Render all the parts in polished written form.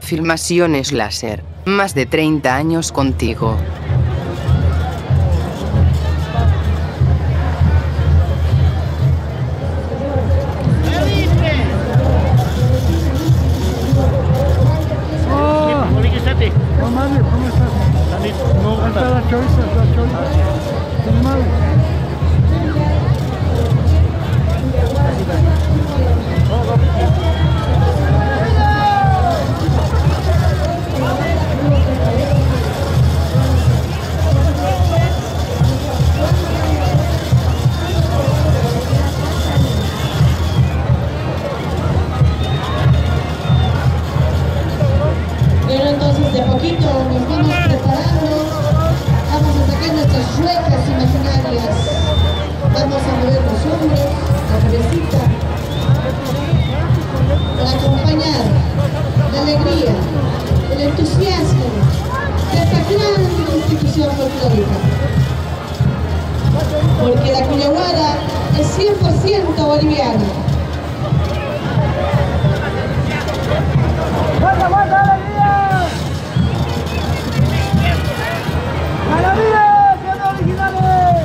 Filmaciones Láser. Más de 30 años contigo. Porque la Quillaguara es 100% boliviana. ¡Guarda, guarda, alegría! ¡Alegría! ¡Siendo originales!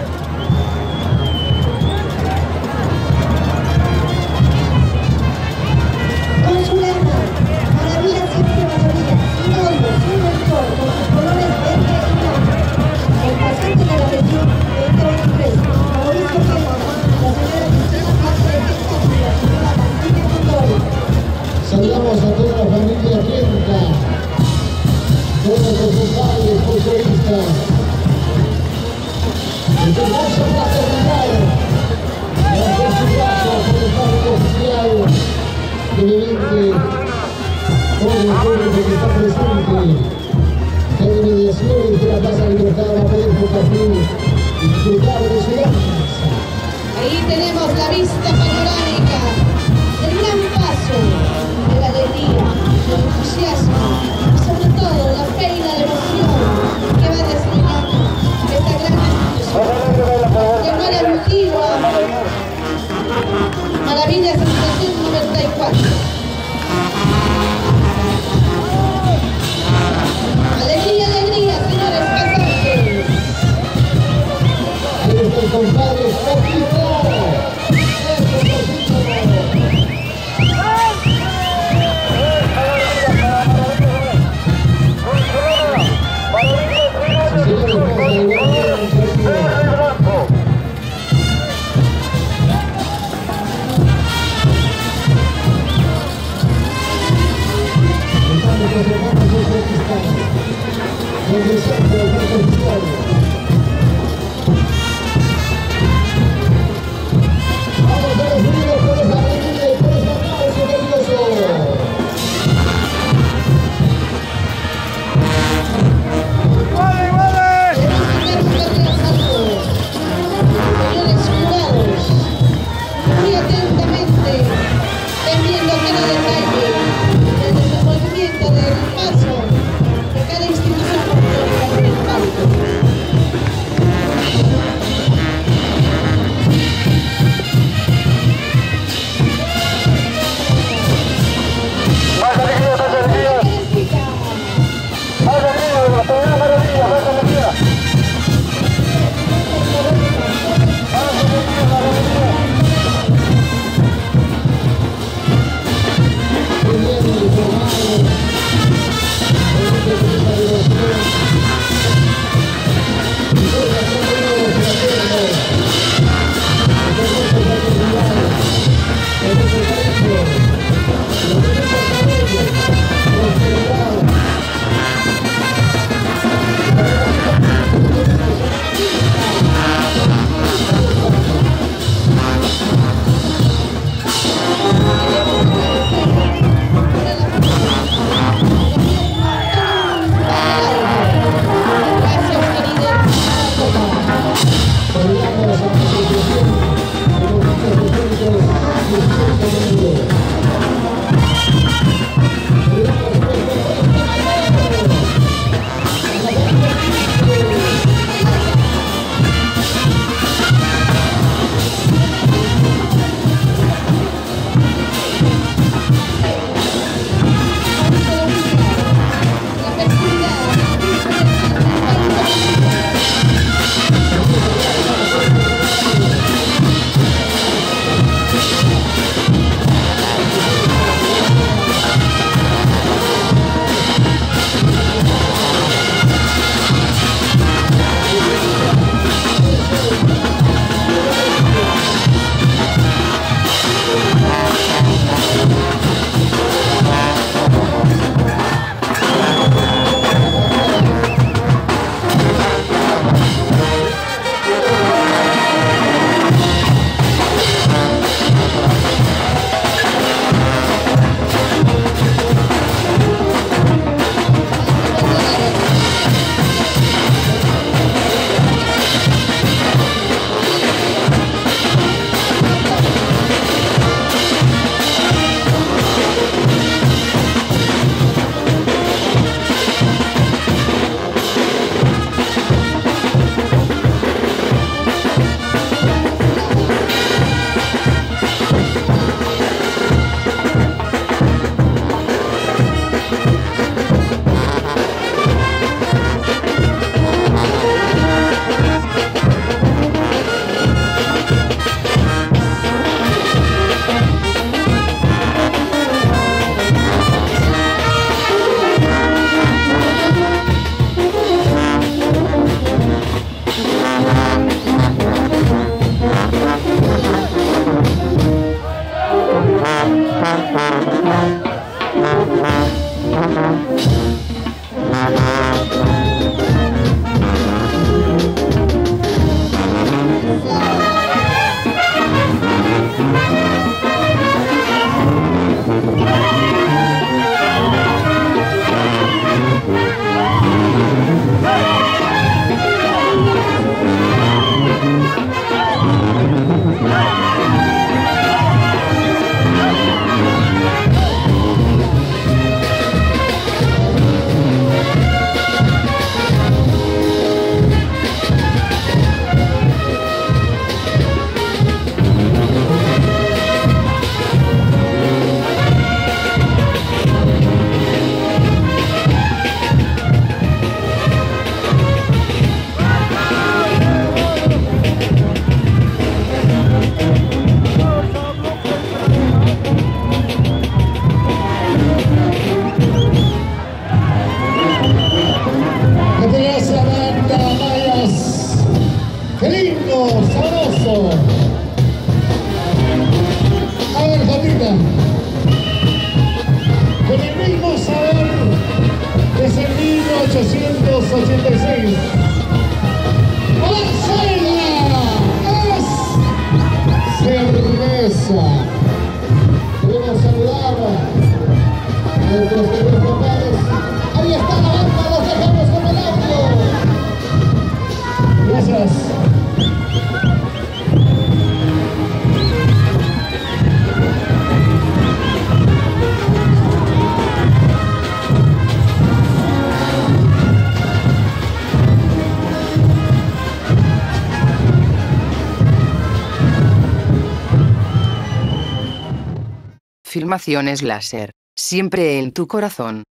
Con su lema, maravilla siempre maravilla, sin odio, sin rencor, con sus colores verde y blanco. El paciente de la región 2023, Mauricio Guerra, la señora Cristina Cáceres y la señora Martínez Condori. Saludamos a toda la familia Quinta, todos los padres, folcloristas, el hermoso fraternidad, gracias a su paso por el parque oficial, televidente, todo el público que está presente, que hay mediaciones de la Plaza Libertad va a poder por fin disfrutar de su danza. Ahí tenemos la vista panorámica, el gran paso de la alegría, del entusiasmo y sobre todo la fe y la devoción que va desfilando esta gran institución. Llamada Antigua, Maravilla Sensación 94. Alegría, alegría, señores pasajes. Ahí está el compadre Jorgito. 1886. Marcela es cerveza. Queremos saludar a nuestros queridos papás. Ahí está la banda, los dejamos con el audio. Gracias. Filmaciones láser. Siempre en tu corazón.